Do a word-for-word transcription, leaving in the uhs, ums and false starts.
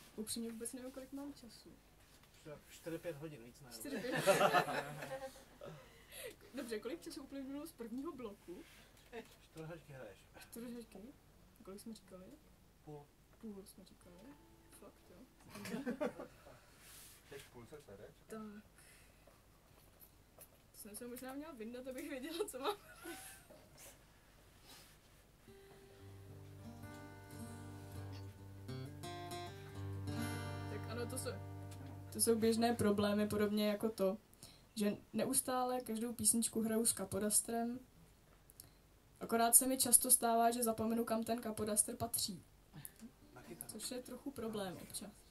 Upřímně vůbec nevím, kolik mám času. čtyři pět hodin, víc ne. čtyři pět Dobře, kolik času uplynulo z prvního bloku? čtyři hoďky hraješ. čtyři hoďky? Kolik jsme říkali? Půl. Půl jsme říkali. Fakt, jo. Teď půl se vede? Tak. To jsem se možná měla vyndat, abych věděla, co mám. Tak ano, to jsou, to jsou běžné problémy, podobně jako to, že neustále každou písničku hraju s kapodastrem. Akorát se mi často stává, že zapomenu, kam ten kapodastr patří. Což je trochu problém občas.